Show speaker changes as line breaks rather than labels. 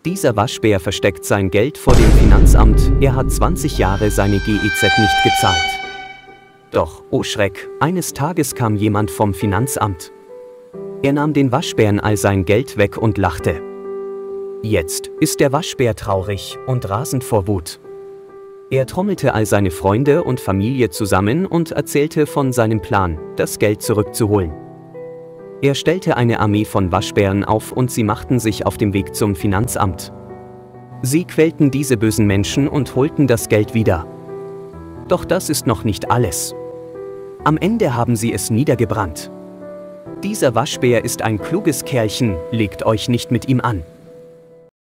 Dieser Waschbär versteckt sein Geld vor dem Finanzamt, er hat 20 Jahre seine GEZ nicht gezahlt. Doch, oh Schreck, eines Tages kam jemand vom Finanzamt. Er nahm den Waschbären all sein Geld weg und lachte. Jetzt ist der Waschbär traurig und rasend vor Wut. Er trommelte all seine Freunde und Familie zusammen und erzählte von seinem Plan, das Geld zurückzuholen. Er stellte eine Armee von Waschbären auf und sie machten sich auf dem Weg zum Finanzamt. Sie quälten diese bösen Menschen und holten das Geld wieder. Doch das ist noch nicht alles. Am Ende haben sie es niedergebrannt. Dieser Waschbär ist ein kluges Kerlchen, legt euch nicht mit ihm an.